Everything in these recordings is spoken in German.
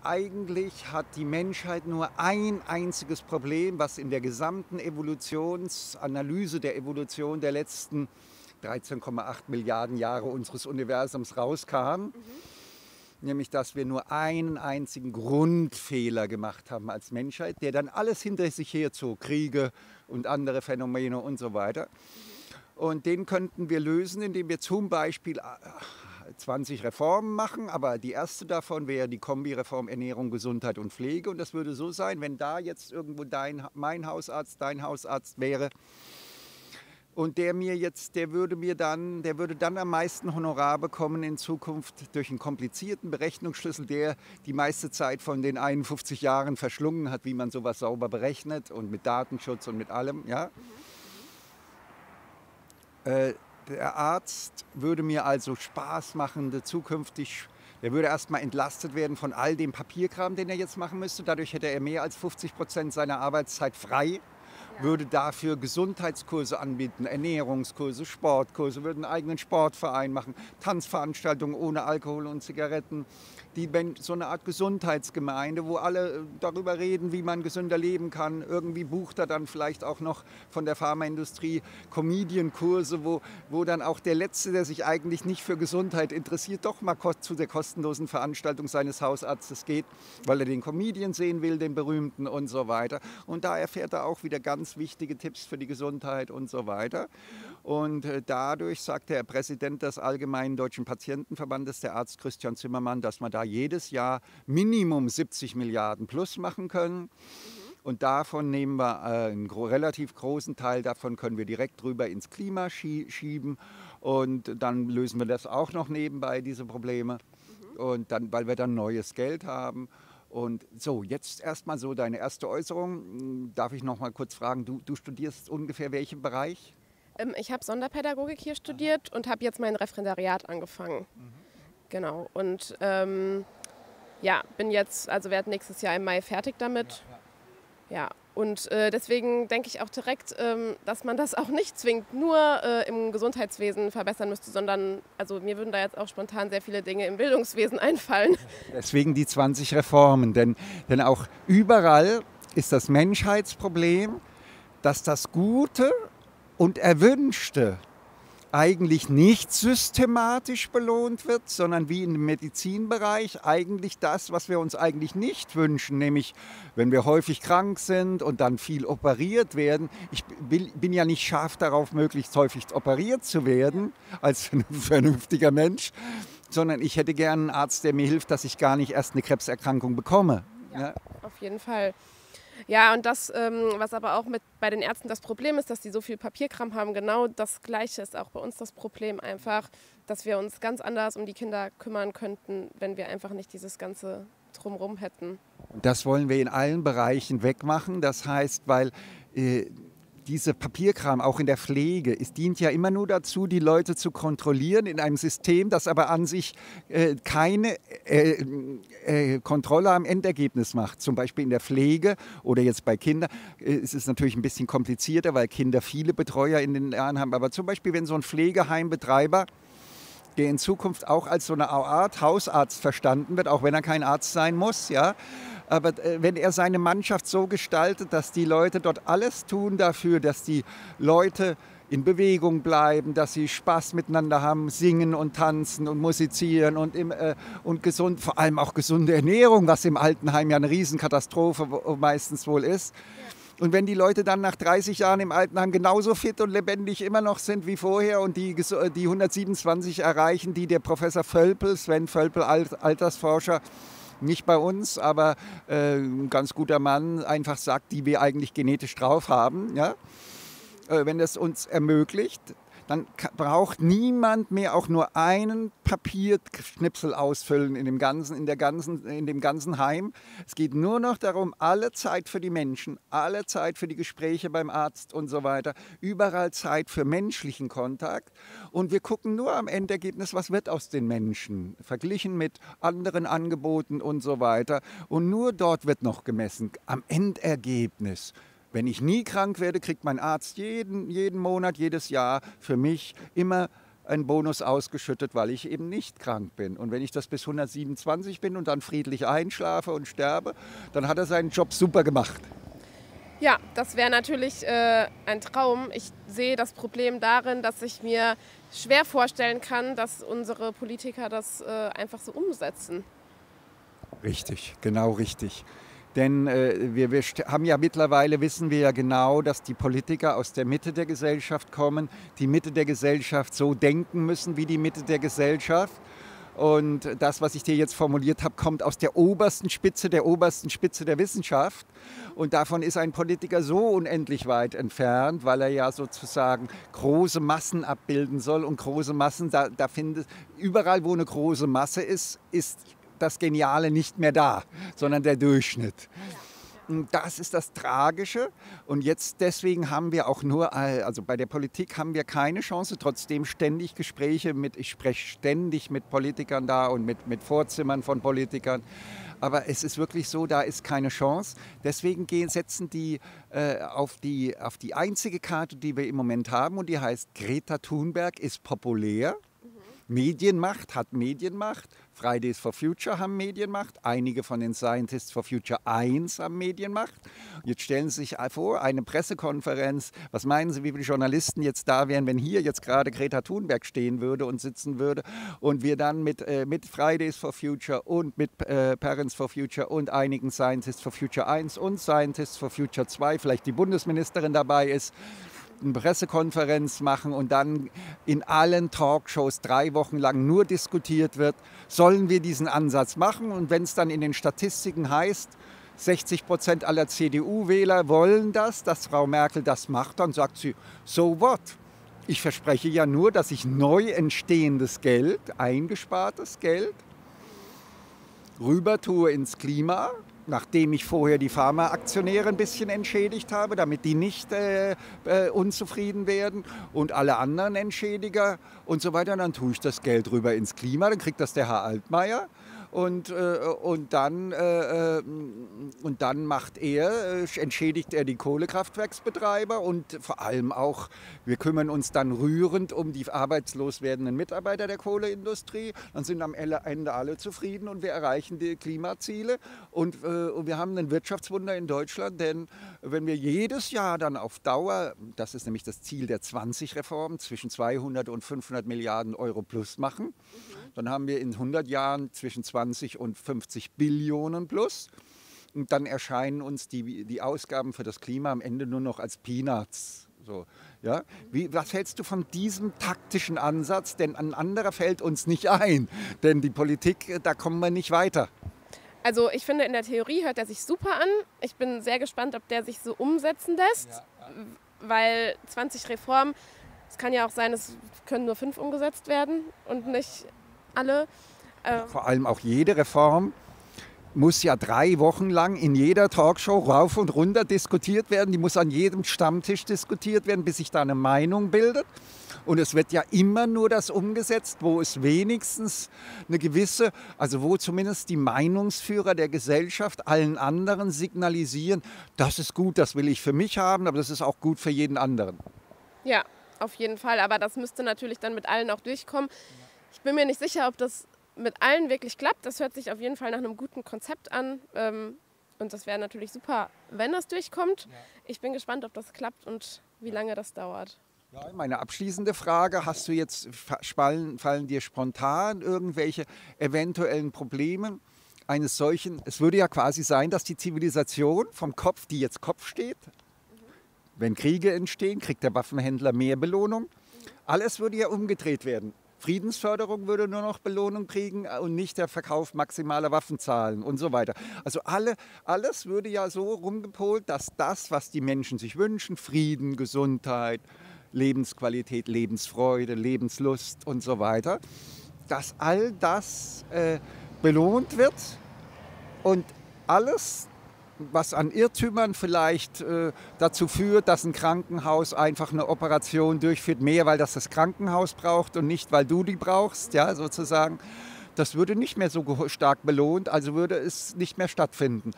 Eigentlich hat die Menschheit nur ein einziges Problem, was in der gesamten Evolutionsanalyse der Evolution der letzten 13,8 Milliarden Jahre unseres Universums rauskam, nämlich dass wir nur einen einzigen Grundfehler gemacht haben als Menschheit, der dann alles hinter sich herzog, Kriege und andere Phänomene und so weiter. Und den könnten wir lösen, indem wir zum Beispiel 20 Reformen machen, aber die erste davon wäre die Kombireform Ernährung, Gesundheit und Pflege. Und das würde so sein, wenn da jetzt irgendwo mein Hausarzt, dein Hausarzt wäre und der würde dann am meisten Honorar bekommen in Zukunft durch einen komplizierten Berechnungsschlüssel, der die meiste Zeit von den 51 Jahren verschlungen hat, wie man sowas sauber berechnet und mit Datenschutz und mit allem. Ja? Der Arzt würde mir also Spaß machen, zukünftig. Der würde erstmal entlastet werden von all dem Papierkram, den er jetzt machen müsste. Dadurch hätte er mehr als 50% seiner Arbeitszeit frei. Würde dafür Gesundheitskurse anbieten, Ernährungskurse, Sportkurse, würde einen eigenen Sportverein machen, Tanzveranstaltungen ohne Alkohol und Zigaretten, so eine Art Gesundheitsgemeinde, wo alle darüber reden, wie man gesünder leben kann. Irgendwie bucht er dann vielleicht auch noch von der Pharmaindustrie Comedian-Kurse, wo dann auch der Letzte, der sich eigentlich nicht für Gesundheit interessiert, doch mal zu der kostenlosen Veranstaltung seines Hausarztes geht, weil er den Comedian sehen will, den berühmten und so weiter. Und da erfährt er auch wieder ganz wichtige Tipps für die Gesundheit und so weiter. Und dadurch sagt der Präsident des Allgemeinen Deutschen Patientenverbandes, der Arzt Christian Zimmermann, dass man da jedes Jahr Minimum 70 Milliarden plus machen können. Und davon nehmen wir einen relativ großen Teil, davon können wir direkt rüber ins Klima schieben. Und dann lösen wir das auch noch nebenbei, diese Probleme. Und dann, weil wir dann neues Geld haben. Und so, jetzt erstmal so deine erste Äußerung. Darf ich noch mal kurz fragen, du studierst ungefähr welchen Bereich? Ich habe Sonderpädagogik hier studiert und habe jetzt mein Referendariat angefangen. Genau. Und bin jetzt, also werde nächstes Jahr im Mai fertig damit. Ja. Und deswegen denke ich auch direkt, dass man das auch nicht zwingend nur im Gesundheitswesen verbessern müsste, sondern also mir würden da jetzt auch spontan sehr viele Dinge im Bildungswesen einfallen. Deswegen die 20 Reformen, denn auch überall ist das Menschheitsproblem, dass das Gute und Erwünschte eigentlich nicht systematisch belohnt wird, sondern wie im Medizinbereich eigentlich das, was wir uns eigentlich nicht wünschen, nämlich wenn wir häufig krank sind und dann viel operiert werden. Ich bin ja nicht scharf darauf, möglichst häufig operiert zu werden als ein vernünftiger Mensch, sondern ich hätte gerne einen Arzt, der mir hilft, dass ich gar nicht erst eine Krebserkrankung bekomme. Ja, auf jeden Fall. Ja, und das, was aber auch bei den Ärzten das Problem ist, dass die so viel Papierkram haben, genau das Gleiche ist auch bei uns das Problem einfach, dass wir uns ganz anders um die Kinder kümmern könnten, wenn wir einfach nicht dieses ganze Drumherum hätten. Das wollen wir in allen Bereichen wegmachen. Das heißt, weil diese Papierkram auch in der Pflege, es dient ja immer nur dazu, die Leute zu kontrollieren in einem System, das aber an sich keine Kontrolle am Endergebnis macht. Zum Beispiel in der Pflege oder jetzt bei Kindern ist es natürlich ein bisschen komplizierter, weil Kinder viele Betreuer in den Jahren haben. Aber zum Beispiel, wenn so ein Pflegeheimbetreiber, der in Zukunft auch als so eine Art Hausarzt verstanden wird, auch wenn er kein Arzt sein muss, ja. Aber wenn er seine Mannschaft so gestaltet, dass die Leute dort alles tun dafür, dass die Leute in Bewegung bleiben, dass sie Spaß miteinander haben, singen und tanzen und musizieren und gesund, vor allem auch gesunde Ernährung, was im Altenheim ja eine Riesenkatastrophe meistens wohl ist. Und wenn die Leute dann nach 30 Jahren im Altenheim genauso fit und lebendig immer noch sind wie vorher und die 127 erreichen, die der Professor Völpel, Sven Völpel, Altersforscher, nicht bei uns, aber ein ganz guter Mann, einfach sagt, die wir eigentlich genetisch drauf haben. Ja? Wenn das uns ermöglicht, dann braucht niemand mehr auch nur einen Papierschnipsel ausfüllen in dem ganzen Heim. Es geht nur noch darum, alle Zeit für die Menschen, alle Zeit für die Gespräche beim Arzt und so weiter, überall Zeit für menschlichen Kontakt. Und wir gucken nur am Endergebnis, was wird aus den Menschen, verglichen mit anderen Angeboten und so weiter. Und nur dort wird noch gemessen, am Endergebnis. Wenn ich nie krank werde, kriegt mein Arzt jeden Monat, jedes Jahr für mich immer einen Bonus ausgeschüttet, weil ich eben nicht krank bin. Und wenn ich das bis 127 bin und dann friedlich einschlafe und sterbe, dann hat er seinen Job super gemacht. Ja, das wäre natürlich ein Traum. Ich sehe das Problem darin, dass ich mir schwer vorstellen kann, dass unsere Politiker das einfach so umsetzen. Richtig, genau richtig. Denn wir haben ja mittlerweile, wissen wir ja genau, dass die Politiker aus der Mitte der Gesellschaft kommen, die Mitte der Gesellschaft so denken müssen wie die Mitte der Gesellschaft. Und das, was ich dir jetzt formuliert habe, kommt aus der obersten Spitze der Wissenschaft. Und davon ist ein Politiker so unendlich weit entfernt, weil er ja sozusagen große Massen abbilden soll. Und große Massen, überall wo eine große Masse ist das Geniale nicht mehr da, sondern der Durchschnitt. Und das ist das Tragische. Und jetzt deswegen haben wir auch also bei der Politik haben wir keine Chance, trotzdem ständig ich spreche ständig mit Politikern da und mit Vorzimmern von Politikern. Aber es ist wirklich so, da ist keine Chance. Deswegen setzen die auf die einzige Karte, die wir im Moment haben, und die heißt Greta Thunberg ist populär. Medienmacht hat Medienmacht. Fridays for Future haben Medienmacht. Einige von den Scientists for Future 1 haben Medienmacht. Jetzt stellen Sie sich vor, eine Pressekonferenz. Was meinen Sie, wie viele Journalisten jetzt da wären, wenn hier jetzt gerade Greta Thunberg stehen würde und sitzen würde und wir dann mit Fridays for Future und mit Parents for Future und einigen Scientists for Future 1 und Scientists for Future 2, vielleicht die Bundesministerin dabei ist, eine Pressekonferenz machen und dann in allen Talkshows 3 Wochen lang nur diskutiert wird, sollen wir diesen Ansatz machen? Und wenn es dann in den Statistiken heißt, 60% aller CDU-Wähler wollen das, dass Frau Merkel das macht, dann sagt sie, so what? Ich verspreche ja nur, dass ich neu entstehendes Geld, eingespartes Geld, rüber tue ins Klima, nachdem ich vorher die Pharmaaktionäre ein bisschen entschädigt habe, damit die nicht unzufrieden werden und alle anderen Entschädiger und so weiter. Dann tue ich das Geld rüber ins Klima, dann kriegt das der Herr Altmaier. Und dann entschädigt er die Kohlekraftwerksbetreiber und vor allem auch, wir kümmern uns dann rührend um die arbeitslos werdenden Mitarbeiter der Kohleindustrie. Dann sind am Ende alle zufrieden und wir erreichen die Klimaziele. Und wir haben ein Wirtschaftswunder in Deutschland, denn wenn wir jedes Jahr dann auf Dauer, das ist nämlich das Ziel der 20-Reform, zwischen 200 und 500 Milliarden Euro plus machen, dann haben wir in 100 Jahren zwischen 20 und 50 Billionen plus. Und dann erscheinen uns die Ausgaben für das Klima am Ende nur noch als Peanuts. So, ja? Was hältst du von diesem taktischen Ansatz? Denn ein anderer fällt uns nicht ein. Denn die Politik, da kommen wir nicht weiter. Also ich finde, in der Theorie hört er sich super an. Ich bin sehr gespannt, ob der sich so umsetzen lässt. Ja. Weil 20 Reformen, es kann ja auch sein, es können nur 5 umgesetzt werden und nicht alle. Vor allem auch jede Reform muss ja 3 Wochen lang in jeder Talkshow rauf und runter diskutiert werden. Die muss an jedem Stammtisch diskutiert werden, bis sich da eine Meinung bildet. Und es wird ja immer nur das umgesetzt, wo es wenigstens eine gewisse, also wo zumindest die Meinungsführer der Gesellschaft allen anderen signalisieren, das ist gut, das will ich für mich haben, aber das ist auch gut für jeden anderen. Ja, auf jeden Fall. Aber das müsste natürlich dann mit allen auch durchkommen. Ich bin mir nicht sicher, ob das mit allen wirklich klappt. Das hört sich auf jeden Fall nach einem guten Konzept an. Und das wäre natürlich super, wenn das durchkommt. Ja. Ich bin gespannt, ob das klappt und wie lange das dauert. Ja, meine abschließende Frage, fallen dir spontan irgendwelche eventuellen Probleme eines solchen, es würde ja quasi sein, dass die Zivilisation vom Kopf, die jetzt Kopf steht, wenn Kriege entstehen, kriegt der Waffenhändler mehr Belohnung. Alles würde ja umgedreht werden. Friedensförderung würde nur noch Belohnung kriegen und nicht der Verkauf maximaler Waffenzahlen und so weiter. Also alles würde ja so rumgepolt, dass das, was die Menschen sich wünschen, Frieden, Gesundheit, Lebensqualität, Lebensfreude, Lebenslust und so weiter, dass all das belohnt wird und alles, was an Irrtümern vielleicht dazu führt, dass ein Krankenhaus einfach eine Operation durchführt, mehr weil das Krankenhaus braucht und nicht, weil du die brauchst, ja, sozusagen. Das würde nicht mehr so stark belohnt, also würde es nicht mehr stattfinden.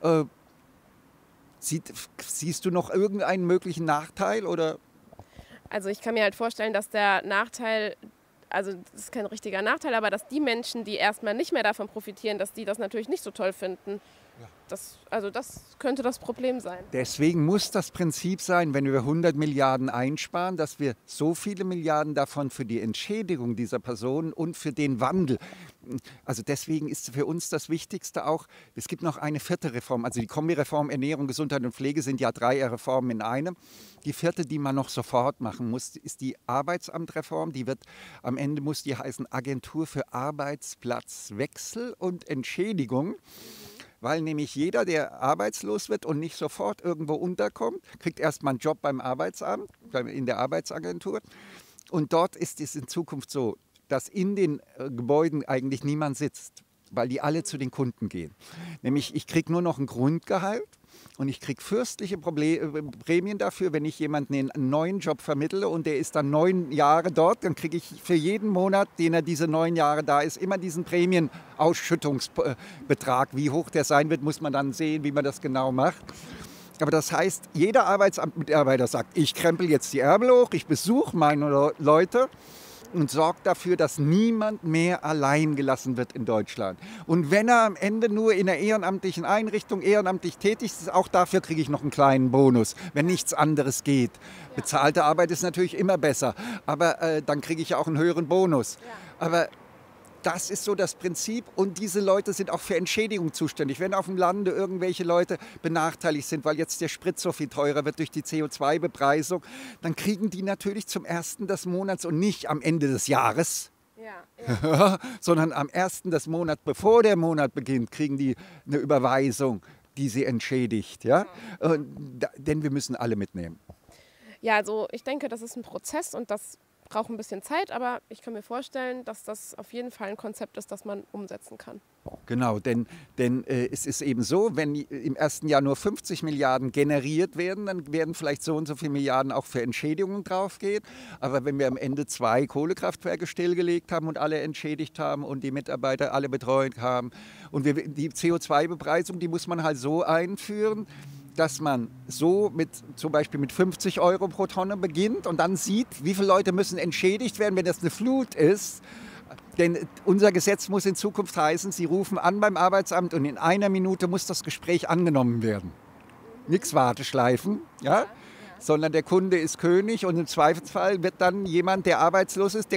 Siehst du noch irgendeinen möglichen Nachteil? Oder? Also ich kann mir halt vorstellen, dass der Nachteil also das ist kein richtiger Nachteil, aber dass die Menschen, die erstmal nicht mehr davon profitieren, dass die das natürlich nicht so toll finden. Das könnte das Problem sein. Deswegen muss das Prinzip sein, wenn wir 100 Milliarden einsparen, dass wir so viele Milliarden davon für die Entschädigung dieser Personen und für den Wandel. Also deswegen ist für uns das Wichtigste auch, es gibt noch eine vierte Reform, also die Kombireform Ernährung, Gesundheit und Pflege sind ja 3 Reformen in einem. Die vierte, die man noch sofort machen muss, ist die Arbeitsamtreform. Am Ende muss die heißen Agentur für Arbeitsplatzwechsel und Entschädigung. Weil nämlich jeder, der arbeitslos wird und nicht sofort irgendwo unterkommt, kriegt erstmal einen Job beim Arbeitsamt, in der Arbeitsagentur. Und dort ist es in Zukunft so, dass in den Gebäuden eigentlich niemand sitzt, weil die alle zu den Kunden gehen. Nämlich ich kriege nur noch ein Grundgehalt und ich kriege fürstliche Prämien dafür, wenn ich jemanden in einen neuen Job vermittle und der ist dann 9 Jahre dort, dann kriege ich für jeden Monat, den er diese 9 Jahre da ist, immer diesen Prämienausschüttungsbetrag. Wie hoch der sein wird, muss man dann sehen, wie man das genau macht. Aber das heißt, jeder Arbeitsamtmitarbeiter sagt, ich krempel jetzt die Ärmel hoch, ich besuche meine Leute und sorgt dafür, dass niemand mehr allein gelassen wird in Deutschland. Und wenn er am Ende nur in einer ehrenamtlichen Einrichtung ehrenamtlich tätig ist, auch dafür kriege ich noch einen kleinen Bonus, wenn nichts anderes geht. Bezahlte Arbeit ist natürlich immer besser, aber dann kriege ich ja auch einen höheren Bonus. Aber das ist so das Prinzip und diese Leute sind auch für Entschädigung zuständig. Wenn auf dem Lande irgendwelche Leute benachteiligt sind, weil jetzt der Sprit so viel teurer wird durch die CO2-Bepreisung, dann kriegen die natürlich zum 1. des Monats und nicht am Ende des Jahres, sondern am 1. des Monats, bevor der Monat beginnt, kriegen die eine Überweisung, die sie entschädigt. Ja? Denn wir müssen alle mitnehmen. Ja, also ich denke, das ist ein Prozess und das braucht ein bisschen Zeit, aber ich kann mir vorstellen, dass das auf jeden Fall ein Konzept ist, das man umsetzen kann. Genau, denn es ist eben so, wenn im ersten Jahr nur 50 Milliarden generiert werden, dann werden vielleicht so und so viele Milliarden auch für Entschädigungen draufgehen. Aber wenn wir am Ende 2 Kohlekraftwerke stillgelegt haben und alle entschädigt haben und die Mitarbeiter alle betreut haben und die CO2-Bepreisung, die muss man halt so einführen, dass man so zum Beispiel mit 50 € pro Tonne beginnt und dann sieht, wie viele Leute müssen entschädigt werden, wenn das eine Flut ist. Denn unser Gesetz muss in Zukunft heißen, Sie rufen an beim Arbeitsamt und in 1 Minute muss das Gespräch angenommen werden. Nichts Warteschleifen, ja? Sondern der Kunde ist König und im Zweifelsfall wird dann jemand, der arbeitslos ist,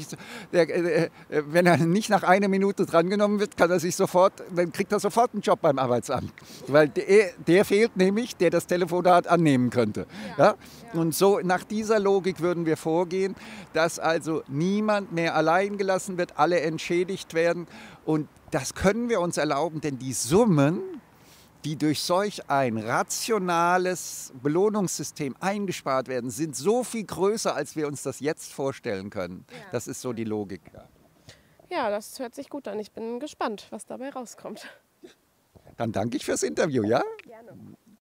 wenn er nicht nach 1 Minute drangenommen wird, dann kriegt er sofort einen Job beim Arbeitsamt. Weil der fehlt nämlich, der das Telefonat annehmen könnte. Ja? Und so nach dieser Logik würden wir vorgehen, dass also niemand mehr allein gelassen wird, alle entschädigt werden. Und das können wir uns erlauben, denn die Summen, die durch solch ein rationales Belohnungssystem eingespart werden, sind so viel größer, als wir uns das jetzt vorstellen können. Ja. Das ist so die Logik. Ja, das hört sich gut an. Ich bin gespannt, was dabei rauskommt. Dann danke ich fürs Interview, ja? Gerne.